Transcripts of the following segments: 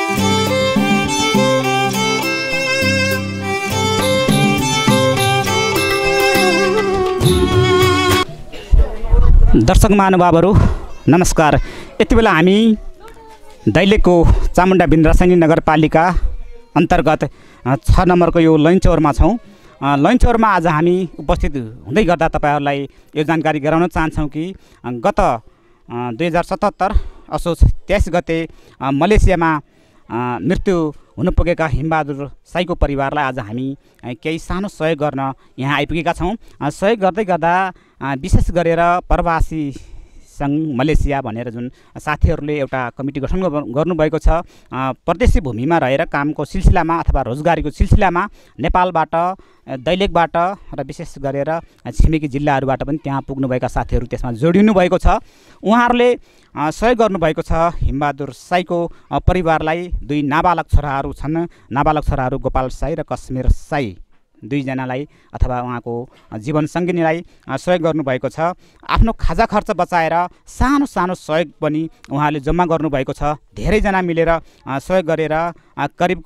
दर्शक महानुभावहरू नमस्कार। यति बेला हामी दैलेखको चामुण्डा बिन्द्रासैनी नगरपालिका अन्तर्गत 6 नम्बरको यो लैनचौरमा छौँ। लैनचौरमा आज हामी उपस्थित हुँदै गर्दा तपाईहरुलाई यो जानकारी गराउन चाहन्छौँ कि गत 2077 असोज 23 गते मलेसियामा मृत्यु हुन पुगेका हिमबहादुर साईको परिवारलाई आज हामी केही सानो सहयोग गर्न यहाँ आइपुगेका छौँ। सहयोग गर्दै गर्दा विशेष गरेर प्रवासी सङ्घ मलेसिया भनेर जुन साथीहरूले एउटा कमिटी गठन गर्नुभएको छ, परदेशी भूमिमा रहेर कामको सिलसिलामा अथवा रोजगारीको सिलसिलामा नेपालबाट, दैलेखबाट र विशेष गरेर छिमेकी जिल्लाहरूबाट पनि त्यहाँ पुग्नुभएका साथीहरू त्यसमा जोडिनु भएको छ। उहाँहरूले सहयोग गर्नुभएको छ। हिमबहादुर साईको परिवारलाई 2 नाबालक छोराहरू छन्। नाबालक छोराहरू गोपाल साई र कश्मीर साई, 2 जनालाई अथवा उहाँको जीवन सङ्गिनीलाई सहयोग गर्नुभएको छ। आफ्नो खाजा खर्च बचाएर सानो सानो सहयोग पनि उहाँले जम्मा गर्नुभएको छ। धेरैजना मिलेर सहयोग गरेर करिब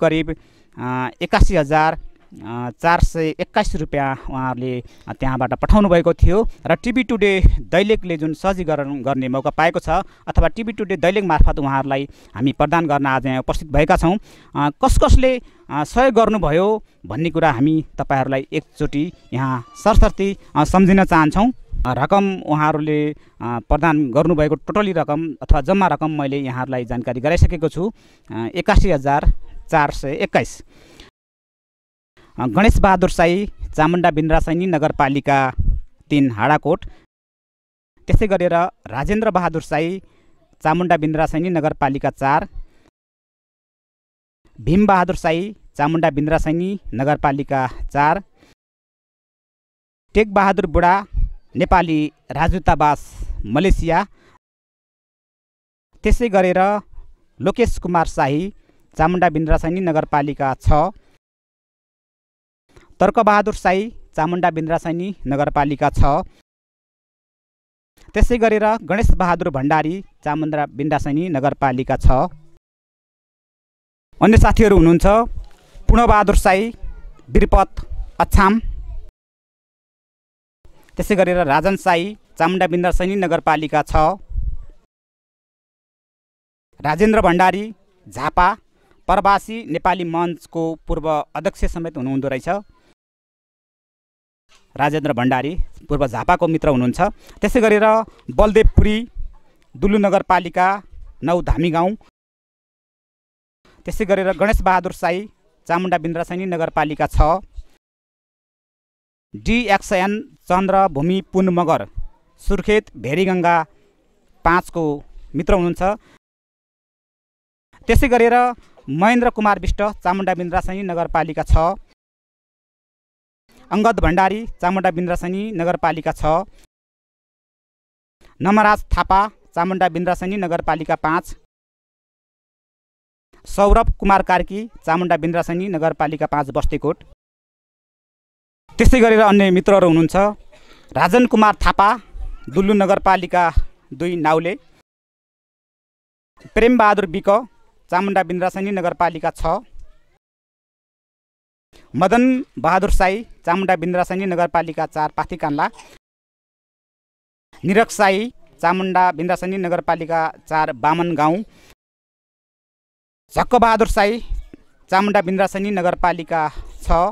81,421 रुपियाँ उहाँहरूले त्यहाँबाट पठाउनु भएको थियो। र टिभी टुडे दैलेखले जुन सजीकरण गर्ने मौका पाएको छ अथवा टिभी टुडे दैलेख मार्फत उहाँहरूलाई हामी प्रदान गर्न आज यहाँ उपस्थित भएका छौँ। कसले सहयोग गर्नुभयो भन्ने कुरा हामी तपाईहरुलाई एकचोटि यहाँ सरसर्ती सम्झिन चाहन्छौँ। रकम उहाँहरूले प्रदान गर्नुभएको टोटली रकम अथवा जम्मा रकम मैले यहाँहरूलाई जानकारी गराइसकेको छु। 81,421। गणेश बहादुर साई चामुण्डा बिन्द्रासैनी नगरपालिका 3 हाडाकोट। त्यसै गरेर राजेन्द्र बहादुर साई चामुण्डा बिन्द्रासैनी नगरपालिका 4। भीम बहादुर साई चामुण्डा बिन्द्रासैनी नगरपालिका 4। टेक बहादुर बुढा नेपाली राजदूतावास मलेसिया। त्यसै गरेर लोकेश कुमार शाही चामुण्डा बिन्द्रासैनी नगरपालिका 6। तर्क बहादुर साई चामुण्डा बिन्द्रासैनी नगरपालिका 6। त्यसै गरेर गणेश बहादुर भण्डारी चामुण्डा बिन्द्रासैनी नगरपालिका 6। अन्य साथीहरू हुनुहुन्छ पूर्णबहादुर साई बिरपत अछाम। त्यसै गरेर राजन साई चामुण्डा बिन्द्रासैनी नगरपालिका 6। राजेन्द्र भण्डारी झापा प्रवासी नेपाली मञ्चको पूर्व अध्यक्ष समेत हुनुहुँदो रहेछ। राजेन्द्र भण्डारी पूर्व झापाको मित्र हुनुहुन्छ। त्यसै गरेर बलदेवपुरी दुल्लु नगरपालिका 9 धामी गाउँ। त्यसै गरेर गणेश बहादुर साई चामुण्डा बिन्द्रासैनी नगरपालिका 6। DXN चन्द्र भूमि पुन मगर सुर्खेत भेरीगङ्गा 5 को मित्र हुनुहुन्छ। त्यसै गरेर महेन्द्र कुमार विष्ट चामुण्डा बिन्द्रासैनी नगरपालिका 6। अङ्गद भण्डारी चामुण्डा बिन्द्रासैनी नगरपालिका 6। नमराज थापा चामुण्डा बिन्द्रासैनी नगरपालिका 5। सौरभ कुमार कार्की चामुण्डा बिन्द्रासैनी नगरपालिका 5 बस्तीकोट। त्यसै गरेर अन्य मित्रहरू हुनुहुन्छ राजन कुमार थापा दुल्लु नगरपालिका 2 नाउले। प्रेम बहादुर बिक चामुण्डा बिन्द्रासैनी नगरपालिका 6। मदन बहादुर साई चामुण्डा बिन्द्रासैनी नगरपालिका 4 पाथीकान्ला। निरक साई चामुण्डा बिन्द्रासैनी नगरपालिका 4 बामन गाउँ। झक्क बहादुर साई चामुण्डा बिन्द्रासैनी नगरपालिका 6।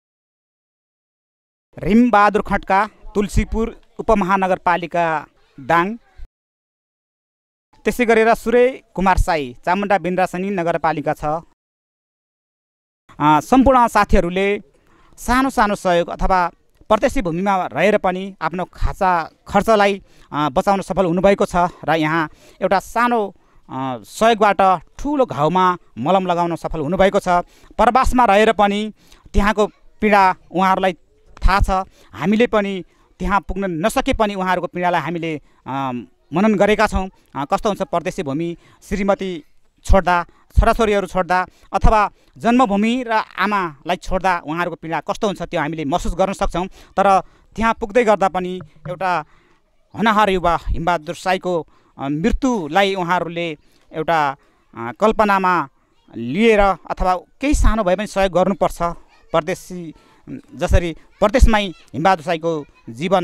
रिम बहादुर खड्का तुलसीपुर उपमहानगरपालिका दाङ। त्यसै गरेर सूर्य कुमार साई चामुण्डा बिन्द्रासैनी नगरपालिका 6। सम्पूर्ण साथीहरूले सानो सानो सहयोग अथवा परदेशी भूमिमा रहेर पनि आफ्नो खाजा खर्चलाई बचाउन सफल हुनुभएको छ र यहाँ एउटा सानो सहयोगबाट ठुलो घाउमा मलम लगाउन सफल हुनुभएको छ। प्रवासमा रहेर पनि त्यहाँको पीडा उहाँहरूलाई थाहा छ। हामीले पनि त्यहाँ पुग्न नसके पनि उहाँहरूको पीडालाई हामीले मनन गरेका छौँ। कस्तो हुन्छ परदेशी भूमि, श्रीमती छोड्दा, छोराछोरीहरू छोड्दा अथवा जन्मभूमि र आमालाई छोड्दा उहाँहरूको पीडा कस्तो हुन्छ त्यो हामीले महसुस गर्न सक्छौँ। तर त्यहाँ पुग्दै गर्दा पनि एउटा होनहार युवा हिमबहादुर साईको मृत्युलाई उहाँहरूले एउटा कल्पनामा लिएर अथवा केही सानो भए पनि सहयोग गर्नुपर्छ। परदेशी जसरी परदेशमै हिमबहादुर साईको जीवन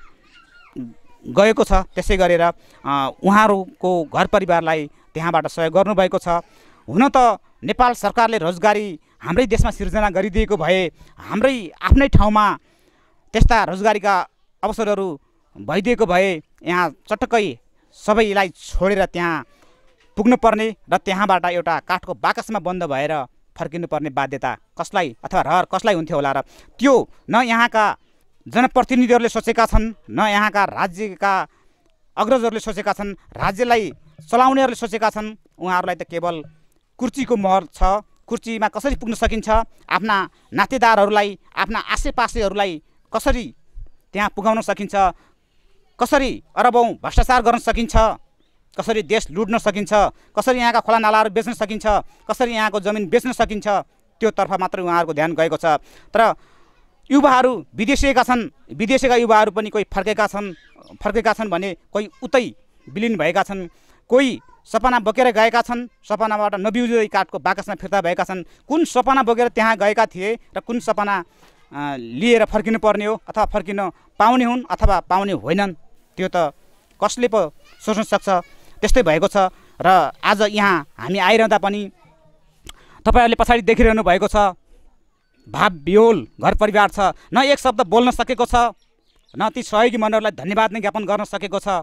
गएको छ त्यसै गरेर उहाँहरूको घर परिवारलाई त्यहाँबाट सहयोग गर्नुभएको छ। हुन त नेपाल सरकारले रोजगारी हाम्रै देशमा सिर्जना गरिदिएको भए हाम्रै आफ्नै ठाउँमा त्यस्ता रोजगारीका अवसरहरू भइदिएको भए यहाँ चटक्कै सबैलाई छोडेर त्यहाँ पुग्नुपर्ने र त्यहाँबाट एउटा काठको बाकसमा बन्द भएर फर्किनुपर्ने बाध्यता कसलाई अथवा रहर कसलाई हुन्थ्यो होला र त्यो न यहाँका जनप्रतिनिधिहरूले सोचेका छन् न यहाँका राज्यका अग्रजहरूले सोचेका छन्, राज्यलाई चलाउनेहरूले सोचेका छन्। उहाँहरूलाई त केवल कुर्सीको महर छ, कुर्सीमा कसरी पुग्न सकिन्छ, आफ्ना नातेदारहरूलाई आफ्ना आसेपासेहरूलाई कसरी त्यहाँ पुगाउन सकिन्छ, कसरी अरबौँ भ्रष्टाचार गर्न सकिन्छ, कसरी देश लुट्न सकिन्छ, कसरी यहाँका खोला नालाहरू बेच्न सकिन्छ, कसरी यहाँको जमिन बेच्न सकिन्छ, त्योतर्फ मात्रै उहाँहरूको ध्यान गएको छ। तर युवाहरू विदेशिएका छन्, विदेशीका युवाहरू पनि कोही फर्केका छन् भने कोही उतै विलिन भएका छन्, कोही सपना बोकेर गएका छन्, सपनाबाट नबिउजै काठको बाकसमा फिर्ता भएका छन्। कुन सपना बोकेर त्यहाँ गएका थिए र कुन सपना लिएर फर्किनु पर्ने हो अथवा फर्किन पाउने हुन् अथवा पाउने होइनन्, त्यो त कसले पो सोच्न सक्छ। त्यस्तै भएको छ र आज यहाँ हामी आइरहँदा पनि तपाईँहरूले पछाडि देखिरहनु भएको छ भाव विह्वल घर परिवार छ। न एक शब्द बोल्न सकेको छ, न ती सहयोगी मनहरूलाई धन्यवाद नै ज्ञापन गर्न सकेको छ।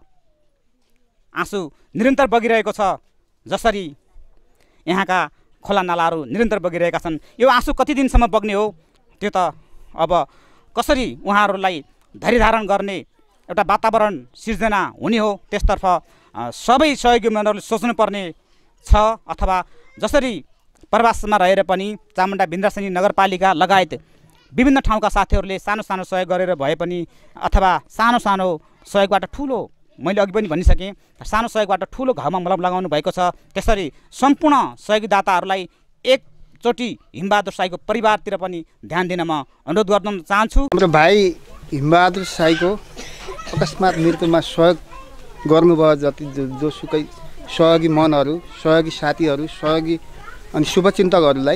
आँसु निरन्तर बगिरहेको छ, जसरी यहाँका खोला नालाहरू निरन्तर बगिरहेका छन्। यो आँसु कति दिनसम्म बग्ने हो, त्यो त अब कसरी उहाँहरूलाई धैर्य धारण गर्ने एउटा वातावरण सिर्जना हुने हो, त्यसतर्फ सबै सहयोगी मनहरूले सोच्नुपर्ने छ। अथवा जसरी प्रवासमा रहेर पनि चामुण्डा बिन्द्रासनी नगरपालिका लगायत विभिन्न ठाउँका साथीहरूले सानो सानो सहयोग गरेर भए पनि अथवा सानो सानो सहयोगबाट ठुलो, मैले अघि पनि भनिसकेँ, सानो सहयोगबाट ठुलो घाउमा मलम लगाउनु भएको छ। त्यसरी सम्पूर्ण सहयोगीदाताहरूलाई एकचोटि हिमबहादुर साईको परिवारतिर पनि ध्यान दिन म अनुरोध गर्न चाहन्छु। हाम्रो भाइ हिमबहादुर साईको अकस्मात मृत्युमा सहयोग गर्नुभयो जति जोसुकै सहयोगी मनहरू, सहयोगी साथीहरू, सहयोगी अनि शुभचिन्तकहरूलाई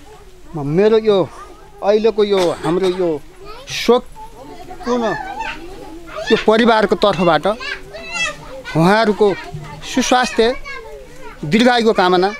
मेरो यो अहिलेको यो हाम्रो यो शोकपूर्ण यो परिवारको तर्फबाट उहाँहरूको सुस्वास्थ्य दीर्घायुको कामना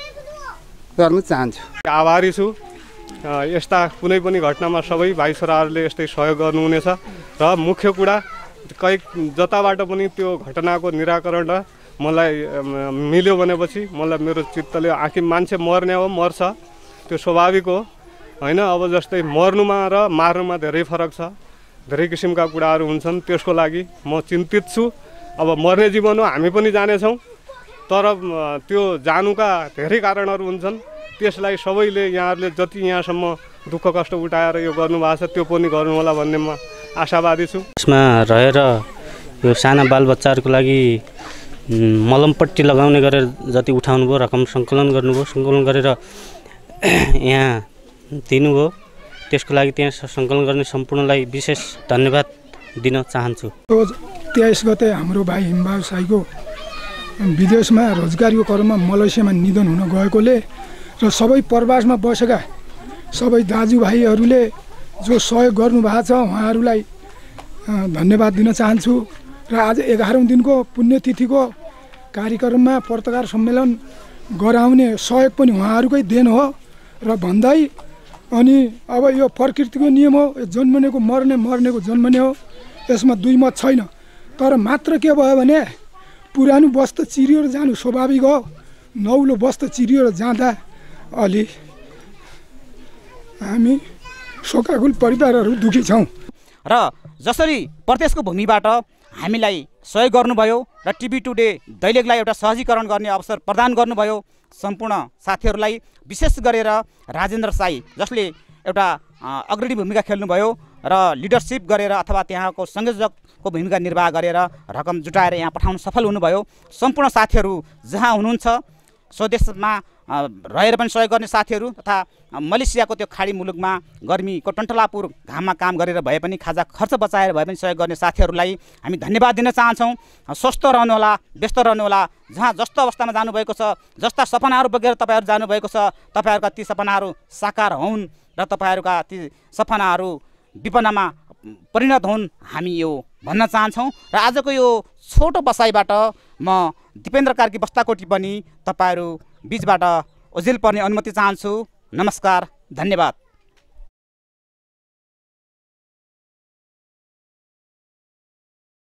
गर्न चाहन्छु। आभारी छु। यस्ता कुनै पनि घटनामा सबै भाइ छोराहरूले यस्तै सहयोग गर्नुहुनेछ र मुख्य कुरा जताबाट पनि त्यो घटनाको निराकरण र मलाई मिल्यो भनेपछि मलाई मेरो चित्तले आखिर मान्छे मर्ने हो मर्छ, त्यो स्वाभाविक हो होइन। अब जस्तै मर्नुमा र मार्नुमा धेरै फरक छ, धेरै किसिमका कुराहरू हुन्छन्, त्यसको लागि म चिन्तित छु। अब मर्ने जीवन हो, हामी पनि जानेछौँ, तर त्यो जानुका धेरै कारणहरू हुन्छन्। त्यसलाई सबैले यहाँहरूले जति यहाँसम्म दुःख कष्ट उठाएर यो गर्नुभएको छ त्यो पनि गर्नुहोला भन्ने म आशावादी छु। यसमा रहेर यो साना बालबच्चाहरूको लागि मलमपट्टी लगाउने गरेर जति उठाउनु भयो, रकम सङ्कलन गर्नुभयो, सङ्कलन गरेर यहाँ दिनुभयो, त्यसको लागि त्यहाँ सङ्कलन गर्ने सम्पूर्णलाई विशेष धन्यवाद दिन चाहन्छु। 23 गते हाम्रो भाइ हिमबहादुर साईको विदेशमा रोजगारीको क्रममा मलेसियामा निधन हुन गएकोले र सबै प्रवासमा बसेका सबै दाजुभाइहरूले जो सहयोग गर्नुभएको छ उहाँहरूलाई धन्यवाद दिन चाहन्छु। र आज 11औं दिनको पुण्यतिथिको कार्यक्रममा पत्रकार सम्मेलन गराउने सहयोग पनि उहाँहरूकै देन हो र भन्दै अनि अब यो प्रकृतिको नियम हो, जन्मनेको मर्ने, मर्नेको जन्मने हो, यसमा दुई मत छैन। तर मात्र के भयो भने पुरानो वस्त्र चिरिएर जानु स्वाभाविक हो, नौलो वस्त्र चिरिएर जाँदा अलि हामी शोकाकुल परिवारहरू दुखी छौँ। र जसरी प्रदेशको भूमिबाट हामीलाई सहयोग गर्नुभयो र टिभी टुडे दैलेखलाई एउटा सहजीकरण गर्ने अवसर प्रदान गर्नुभयो, सम्पूर्ण साथीहरूलाई विशेष गरेर राजेन्द्र साई जसले एउटा अग्रणी भूमिका खेल्नुभयो र लिडरसिप गरेर अथवा त्यहाँको संयोजकको भूमिका निर्वाह गरेर रकम जुटाएर यहाँ पठाउन सफल हुनुभयो। सम्पूर्ण साथीहरू जहाँ हुनुहुन्छ स्वदेशमा रहेर पनि सहयोग गर्ने साथीहरू तथा मलेसियाको त्यो खाडी मुलुकमा गर्मीको टन्टलापुर घाममा काम गरेर भए पनि खाजा खर्च बचाएर भए पनि सहयोग गर्ने साथीहरूलाई हामी धन्यवाद दिन चाहन्छौँ। स्वस्थ रहनुहोला, व्यस्त रहनुहोला। जहाँ जस्तो अवस्थामा जानुभएको छ, जस्ता सपनाहरू बोकेर तपाईँहरू जानुभएको छ, तपाईँहरूका ती सपनाहरू साकार हुन् र तपाईँहरूका ती सपनाहरू विपन्नमा परिणत हुन्, हामी यो भन्न चाहन्छौँ। र आजको यो छोटो बसाइबाट म दिपेन्द्र कार्की बस्ताकोटी पनि तपाईँहरू बिचबाट ओझेल पर्ने अनुमति चाहन्छु। नमस्कार, धन्यवाद।